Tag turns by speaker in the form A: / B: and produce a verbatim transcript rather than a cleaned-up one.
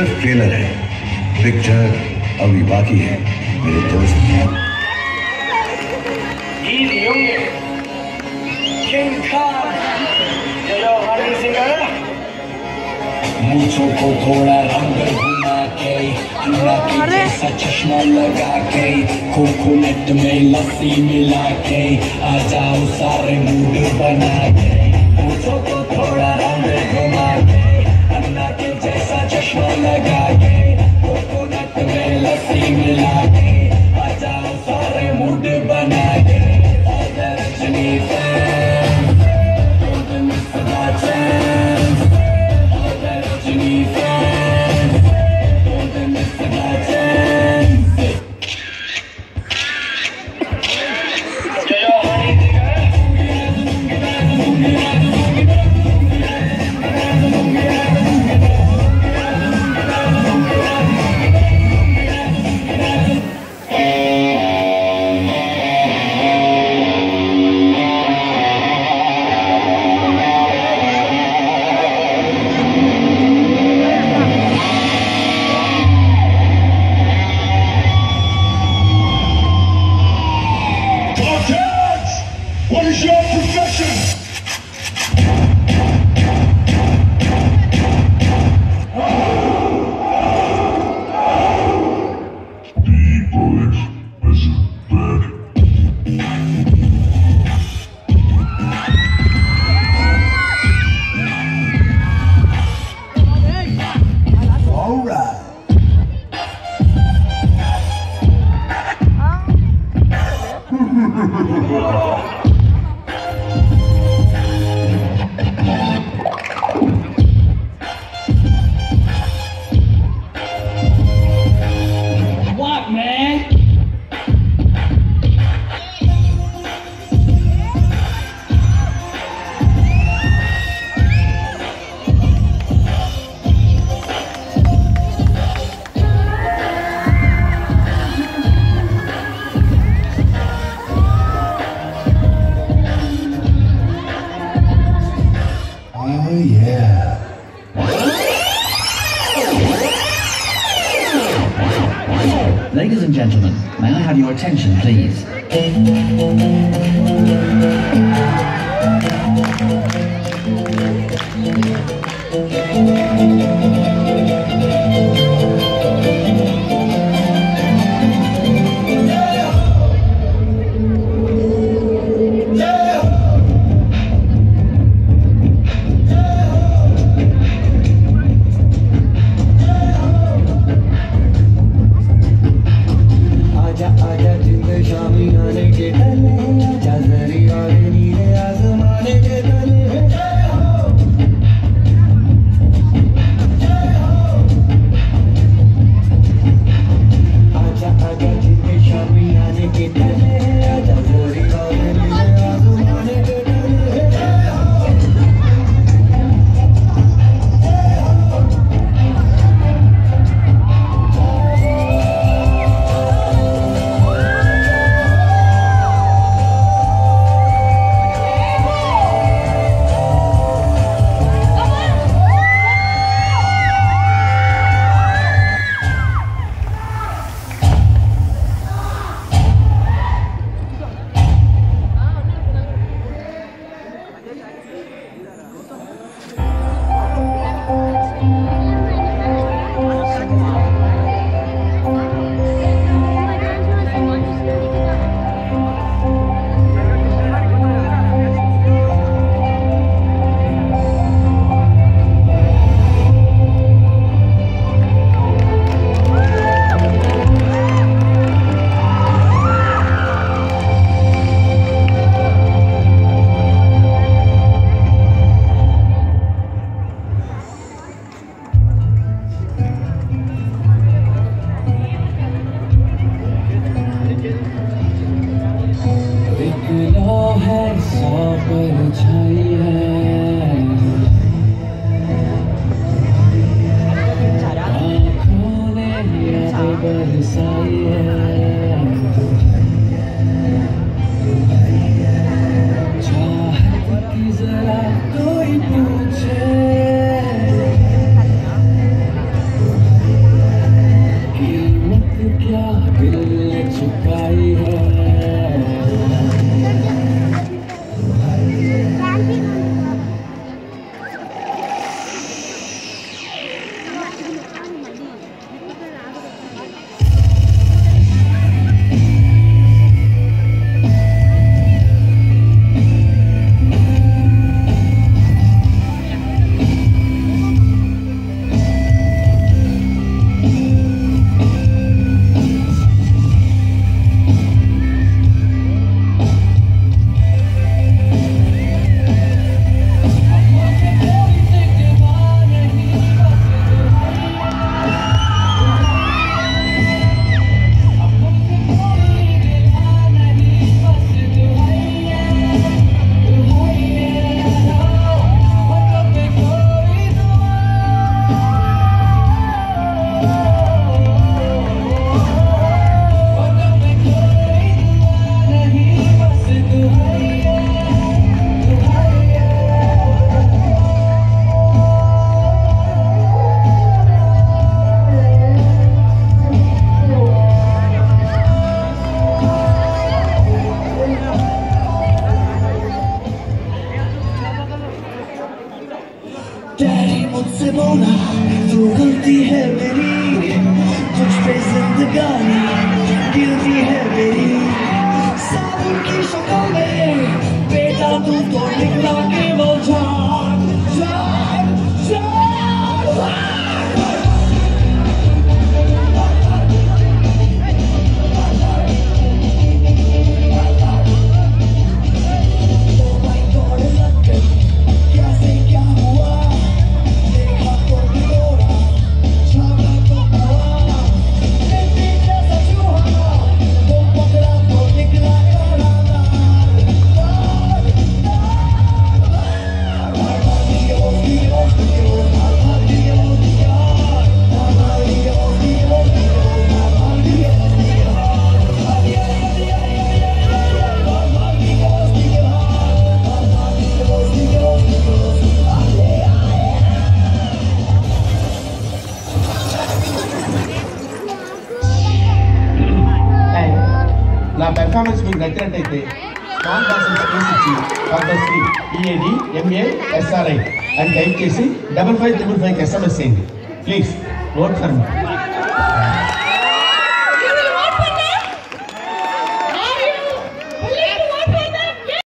A: सिर्फ ट्रेलर है, पिक्चर अभी बाकी है मेरे दोस्त।
B: मूंछों को थोड़ा रंग घुमा के, अन्ना के जैसा चश्मा लगा के, कोकोनट में लस्सी मिला के, आ जाओ सारे मूड बना के। मूंछों को थोड़ा रंग घुमा के, अन्ना के जैसा चश्मा लगा के, कोकोनट में लस्सी मिला के, आ जाओ सारे मूड बना के। Rajni fan, don't miss the chance. Rajini fans, don't miss the chance. Jaya Hari what is your profession? D-boys as bad. All right. What, man? Oh yeah.
C: Ladies and gentlemen, may I have your attention, please?
B: Daddy मुझसे बोला तू गलती है मेरी, तुझ पे जिंदगानी गिरती है मेरी, साबुन की शक्ल में बेटा तू तो निकला केवल झाग झाग झाग।
D: నా పెర్ఫార్మెన్స్ మీకు నచ్చినట్టయితే స్మాల్ బాక్స్ స్పేస్ ఇచ్చి పర్పస్కి ఈఏడి ఎంఏ ఎస్ఆర్ఐ అని టైప్ చేసి డబల్ ఫైవ్ త్రిబుల్ ఫైవ్కి ఎస్ఎంఎస్ చేయండి ప్లీజ్ ఓట్ ఫర్ మీ.